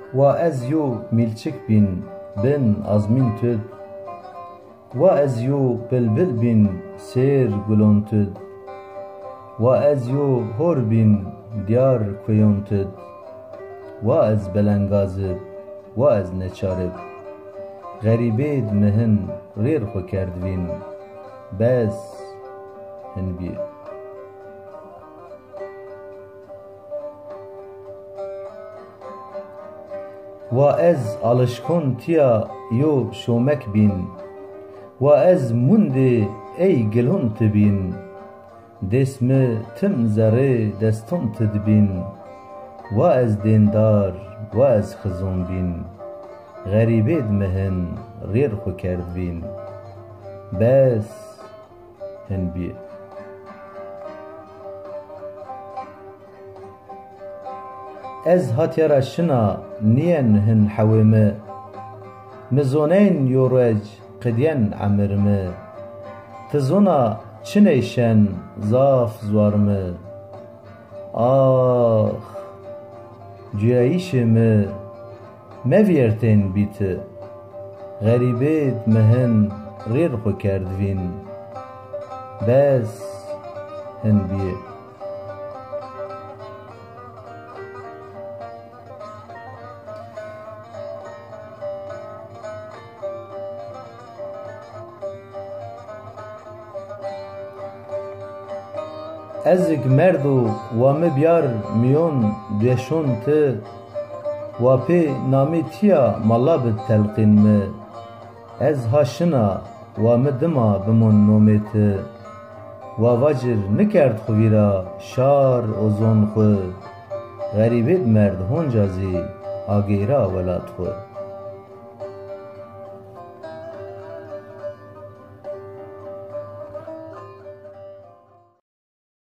و از یو میلچک بین بن ازمین تد و از یو بلبل بین سیر گلون تد و از یو هور بین دیار کویون تد و از بلنگازب و از نچارب غریبید مهن ریر خو کردوین بس هن بی و از alışkın تیا یو شومک بین و از منده ای گلون تبین دسم تم زره دستون تدبین و از دیندار و از خزون بین غریبید مهن ریر خو کردوین بس هن بی از هاتیرا شنا نین هن حویمه مزونین یورج قدین عمرمه تزونا چنیشن زاف زوارمه آخ جیایشمه مویرتین بیت غریبید مهن ریر خو کردوین بس هن بیه ازگ مردو و مبیار میون دیشون ته و پی نامی تیا ملاب تلقین me ez haşina ve medima bimon nomet ve vacir nikerd xuvira şar ozon xu garibet merd honcazi agera velat xu